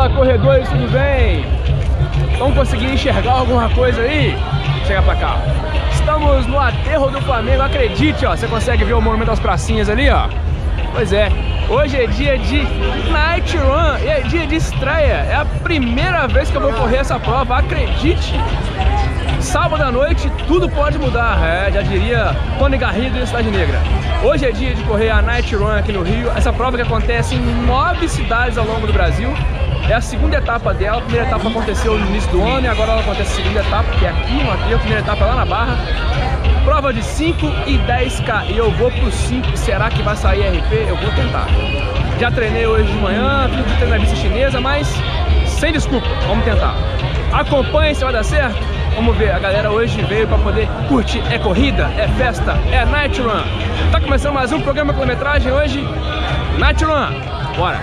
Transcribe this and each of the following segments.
Fala, corredores, tudo bem? Vamos conseguir enxergar alguma coisa aí? Chega pra cá. Estamos no aterro do Flamengo, acredite, ó. Você consegue ver o monumento das pracinhas ali, ó? Pois é, hoje é dia de Night Run e é dia de estreia. É a primeira vez que eu vou correr essa prova, acredite. Sábado à noite, tudo pode mudar, já diria Tony Garrido e Cidade Negra. Hoje é dia de correr a Night Run aqui no Rio. Essa prova que acontece em 9 cidades ao longo do Brasil. É a segunda etapa dela. A primeira etapa aconteceu no início do ano e agora ela acontece a segunda etapa, que é aqui no aterro. A primeira etapa é lá na Barra. Prova de 5 e 10K. E eu vou pro 5. Será que vai sair RP? Eu vou tentar. Já treinei hoje de manhã, fiz treinamento chinesa, mas sem desculpa, vamos tentar. Acompanhe se vai dar certo. Vamos ver, a galera hoje veio para poder curtir. É corrida, é festa, é Night Run. Tá começando mais um programa quilometragem hoje. Night Run, bora!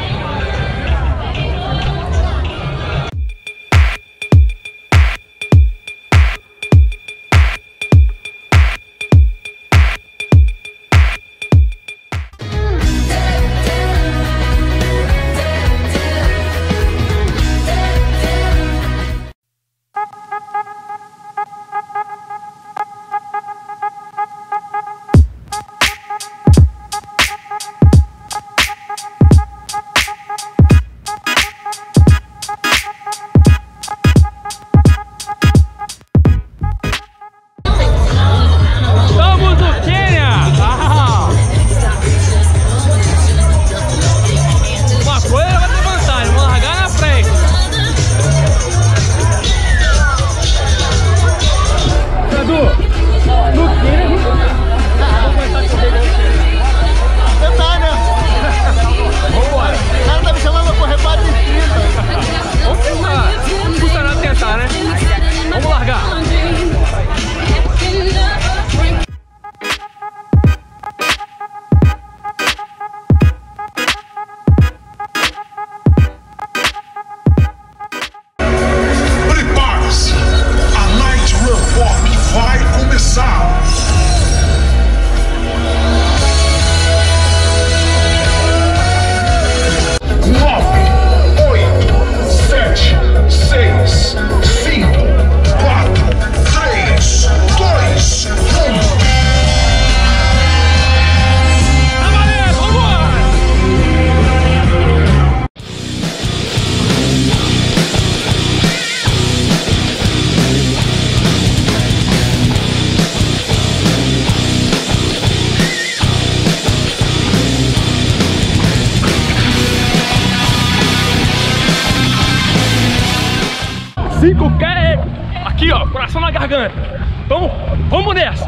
Aqui, ó, coração na garganta. Então, vamos nessa.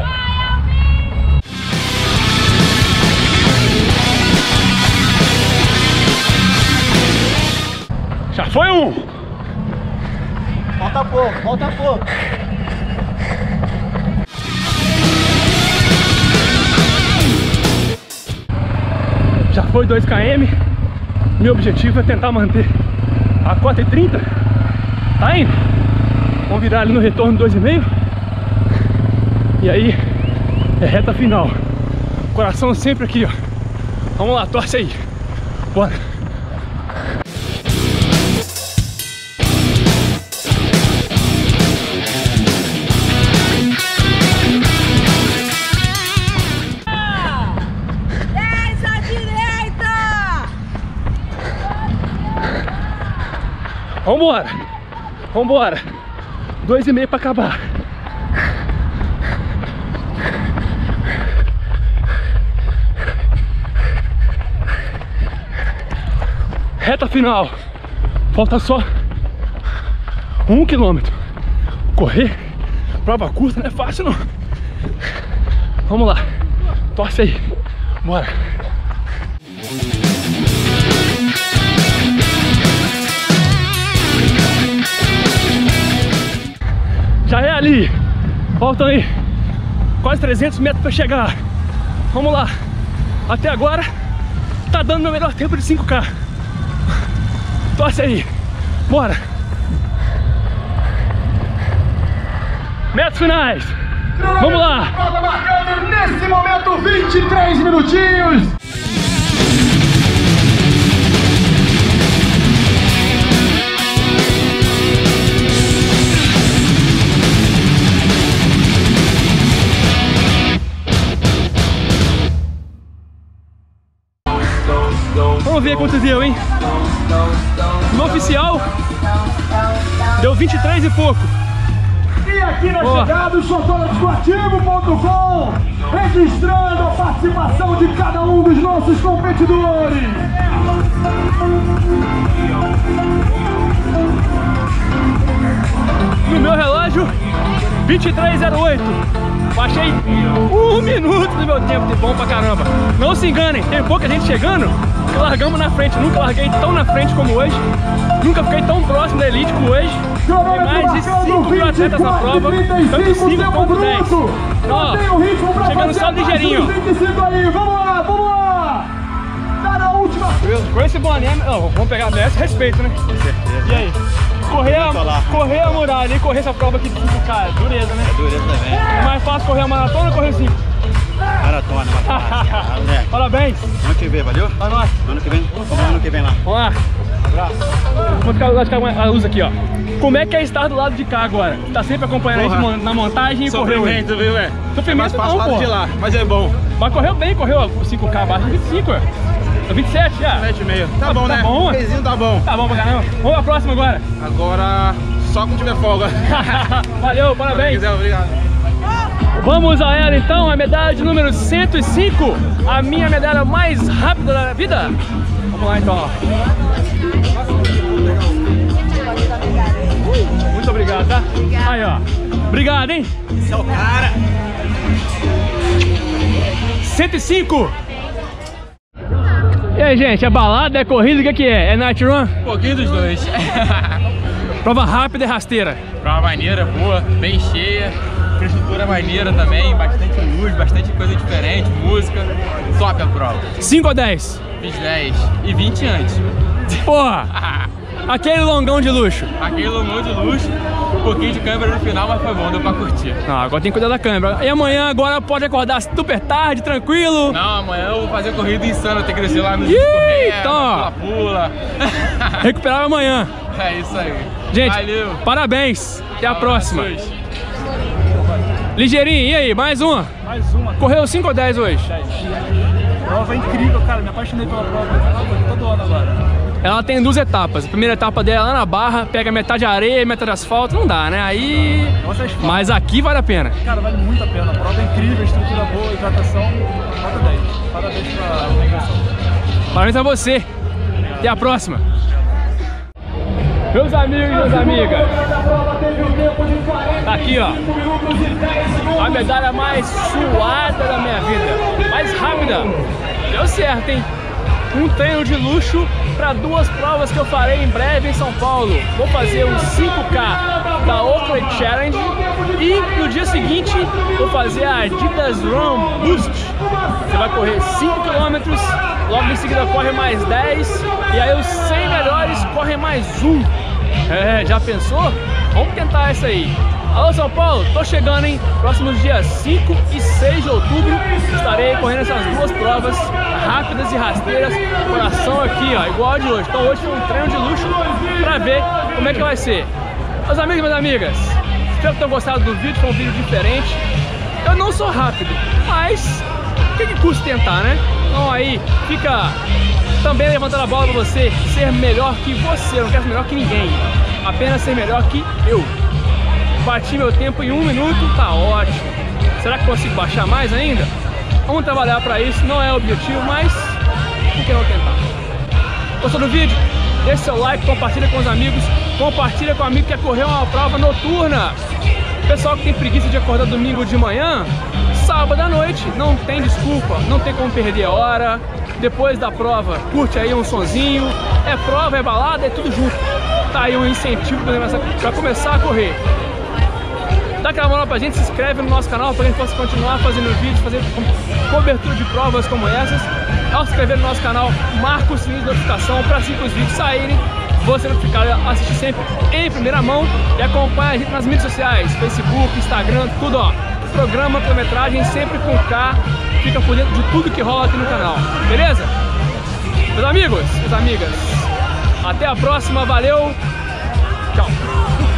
Já foi um. Falta pouco, falta pouco. Já foi 2 km. Meu objetivo é tentar manter a 4h30. Tá indo. Vamos virar ali no retorno 2,5. E aí é reta final. Coração sempre aqui, ó. Vamos lá, torce aí. Bora. Vambora. Vambora. 2,5 para acabar. Reta final. Falta só 1 quilômetro. Correr prova curta não é fácil não. Vamos lá. Torce aí. Bora. Já é ali. Faltam aí quase 300 metros para chegar. Vamos lá. Até agora tá dando meu melhor tempo de 5K. Torce aí. Bora. Metros finais. Vamos lá. Prova marcando nesse momento 23 minutinhos. quanto deu, hein? No oficial, deu 23 e pouco. E aqui na chegada, o chocolaticoativo.com, registrando a participação de cada um dos nossos competidores. No meu relógio, 23:08. Baixei 1 minuto do meu tempo, de bom pra caramba. Não se enganem, tem pouca gente chegando e largamos na frente. Nunca larguei tão na frente como hoje. Nunca fiquei tão próximo da elite como hoje. Tem mais de 5 mil atletas na prova, tanto 5 quanto 10. Então, ó, chegando só ligeirinho. Vamos lá! Tá na última. Com esse boné, vamos pegar dessa, respeito, né? Com certeza. E aí? Correr a muralha e correr essa prova aqui de 5K, dureza, né? É dureza também. É mais fácil correr a maratona ou correr 5? Maratona. Parabéns. Ano que vem, valeu? Pra nós. Ano que vem lá. Vamos lá. Vou ficar a luz aqui, ó. Como é que é estar do lado de cá agora? Tá sempre acompanhando a gente na montagem e correu. Sofrimento, viu, velho? Sofrimento não, pô. De lá, mas é bom. Mas correu bem, correu o 5K abaixo de 25, ó. 27 já? 7,5. Tá bom, né? Bom, o pezinho tá bom. Tá bom pra caramba. Vamos pra próxima agora. Agora, só quando tiver folga. Valeu, parabéns. Quiser, obrigado. Vamos a ela então, a medalha de número 105. A minha medalha mais rápida da vida. Vamos lá então, ó. Muito obrigado, tá? Aí, ó. Obrigado, hein? Esse é o cara. 105. E aí, gente, é balada, é corrida, o que é? É night run? Um pouquinho dos dois. Prova rápida e rasteira. Prova maneira, boa, bem cheia. Infraestrutura maneira também, bastante luz, bastante coisa diferente, música. Top a prova. 5 ou 10? Fiz 10 e 20 antes. Porra! Aquele longão de luxo. Aquele longão de luxo, um pouquinho de câmera no final, mas foi bom, deu pra curtir. Não, agora tem que cuidar da câmera. E amanhã agora pode acordar super tarde, tranquilo? Não, amanhã eu vou fazer corrida insana, tem que descer lá no então, pula. Recuperar amanhã. É isso aí. Gente, valeu. Parabéns. Até a próxima. Ligeirinho, e aí? Mais uma? Mais uma. Correu 5 ou 10 hoje? 10. Prova incrível, cara. Me apaixonei pela prova. Todo ano agora. Ela tem 2 etapas. A primeira etapa dela lá na Barra, pega metade de areia e metade de asfalto. Não dá, né? Aí... Mas aqui vale a pena. Cara, vale muito a pena. A prova é incrível, estrutura boa, hidratação. Nota 10. Parabéns pra organização. Parabéns a você. Até a próxima. Meus amigos e minhas amigas, tá aqui, ó, a medalha mais suada da minha vida, mais rápida. Deu certo, hein? Um treino de luxo para 2 provas que eu farei em breve em São Paulo. Vou fazer o 5K da Oakley Challenge e no dia seguinte vou fazer a Adidas Run Boost. Você vai correr 5 km, logo em seguida corre mais 10 e aí os 100 melhores correm mais 1. É, já pensou? Vamos tentar essa aí. Alô São Paulo, tô chegando, hein? Próximos dias 5 e 6 de outubro estarei correndo essas 2 provas rápidas e rasteiras. Coração aqui, ó, igual a de hoje. Então hoje foi um treino de luxo pra ver como é que vai ser. Meus amigos e minhas amigas, espero que tenham gostado do vídeo, foi um vídeo diferente. Eu não sou rápido, mas o que custa tentar, né? Então aí, fica também levantando a bola pra você ser melhor que você. Eu não quero ser melhor que ninguém, apenas ser melhor que eu. Bati meu tempo em 1 minuto, tá ótimo. Será que consigo baixar mais ainda? Vamos trabalhar pra isso, não é o objetivo, mas por que não tentar? Gostou do vídeo? Deixe seu like, compartilha com os amigos, compartilha com o amigo que quer correr uma prova noturna. Pessoal que tem preguiça de acordar domingo de manhã, sábado à noite, não tem desculpa, não tem como perder a hora. Depois da prova, curte aí um sonzinho, é prova, é balada, é tudo junto. Tá aí um incentivo pra começar a correr. Dá aquela moral pra gente, se inscreve no nosso canal pra gente possa continuar fazendo vídeos, fazer cobertura de provas como essas. Ao se inscrever no nosso canal, marca o sininho de notificação para assim que os vídeos saírem, você notificado, assistir sempre em primeira mão e acompanha a gente nas mídias sociais, Facebook, Instagram, tudo, ó. Programa, quilometragem, sempre com K, fica por dentro de tudo que rola aqui no canal, beleza? Meus amigos, minhas amigas, até a próxima, valeu, tchau!